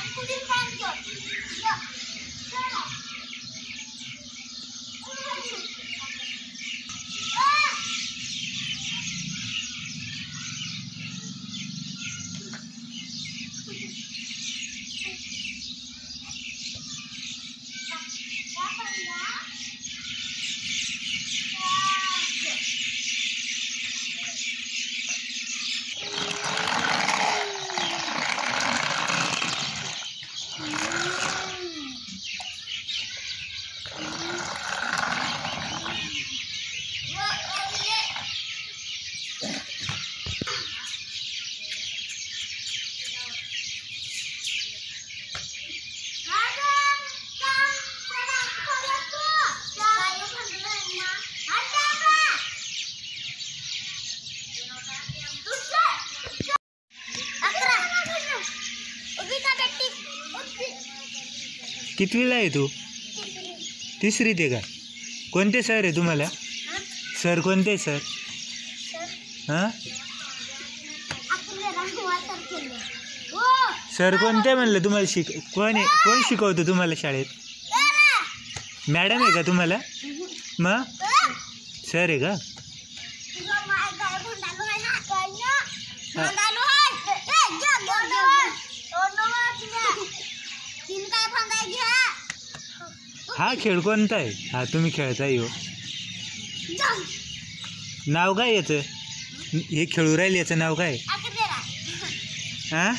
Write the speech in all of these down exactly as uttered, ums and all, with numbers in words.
कितवीला आहे तू? तिसरीत आहे का? कोणते सर आहे तुम्हाला? सर कोणते सर? हां सर कोणते म्हणलं तुम्हाला? शिक कोण आहे? कोण शिकवतं तुम्हाला शाळेत? मॅडम आहे का तुम्हाला? मग सर आहे का? हा खेळ कोणता आहे? हा तुम्ही खेळताय हो. नाव काय याचं? हे खेळू राहील याचं नाव काय? हां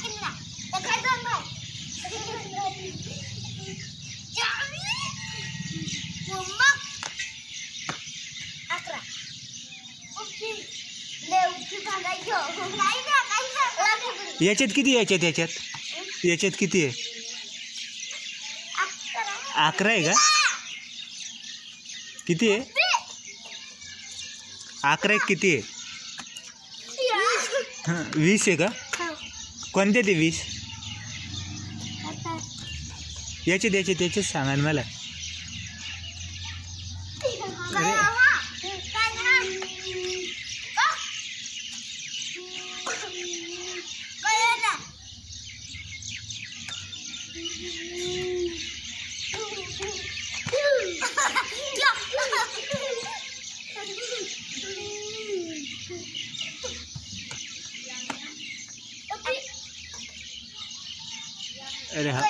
याच्यात किती? याच्यात याच्यात याच्यात किती आहे? अकरा आहे का? किती आहे? अकरा एक किती आहे? हां वीस आहे का? कोणते ते वीस? याच्यात याच्यात याच्यात सांगा मला. अरे हा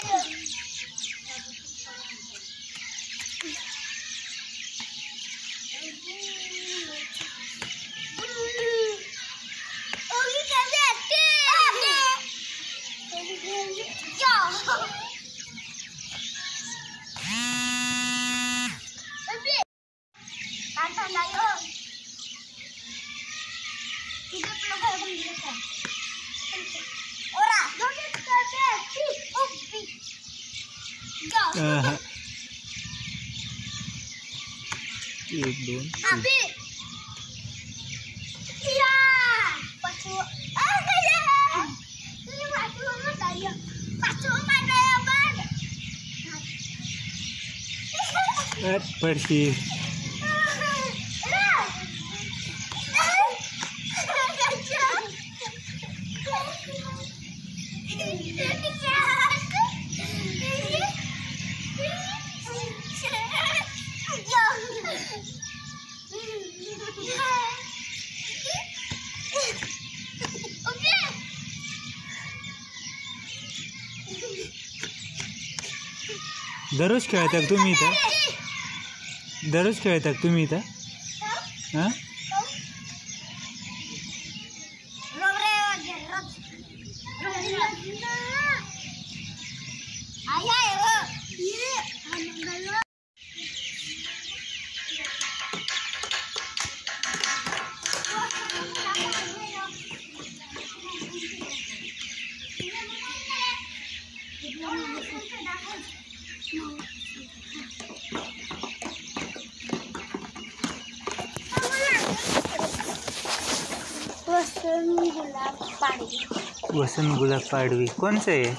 एक दोन पडशी दररोज खेळता तुम्ही इथं? दररोज खेळता तुम्ही इथं? हां वसंत गुलाब पाडवी कौन से है?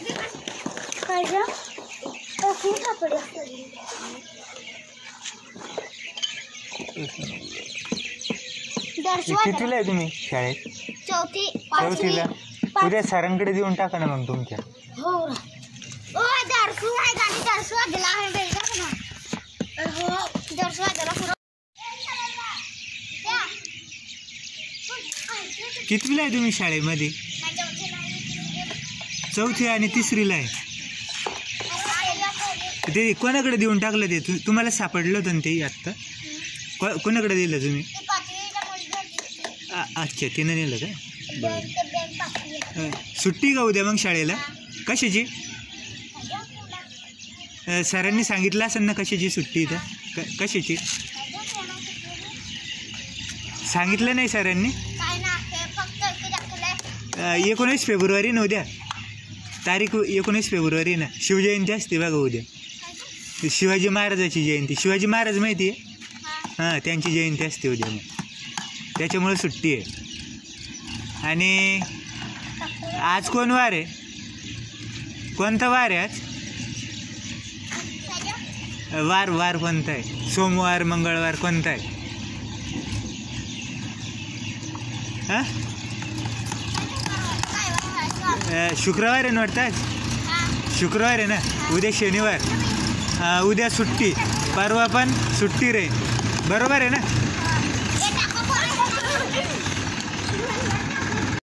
कितीला आहे तुम्ही शाळेत? चौथी चौथीला. उद्या सरांकडे देऊन टाका ना मग तुमच्या. हो दर्शू आहे गाडी दर्शू वाजला आहे बेटा ना हो दर्शू वाजला पुरा कितवीला आहे तुम्ही शाळेमध्ये? चौथी आणि तिसरीला आहे. ते कोणाकडे देऊन टाकलं ते? तु तुम्हाला सापडलं होतं ते आत्ता? को कोणाकडे दिलं तुम्ही? अच्छा तिनं नेलं का? बरं. सुट्टी का उद्या मग शाळेला? कशाची? सरांनी सांगितलं असेल ना कशाची सुट्टी इथं? क कशाची सांगितलं नाही सरांनी? एकोणीस फेब्रुवारी ना उद्या तारीख एकोणीस फेब्रुवारी ना शिवजयंती असते बघा उद्या. शिवाजी महाराजाची जयंती. शिवाजी महाराज माहिती आहे? हां त्यांची जयंती असते उद्या मग त्याच्यामुळे सुट्टी आहे. आणि आज कोण वार आहे? कोणता वार आहे आज? वार वार कोणता आहे? सोमवार मंगळवार कोणता आहे? हां शुक्रवार आहे ना वाटतं आज? शुक्रवार आहे ना. उद्या शनिवार. उद्या सुट्टी. परवा पण सुट्टी रे बरोबर आहे ना.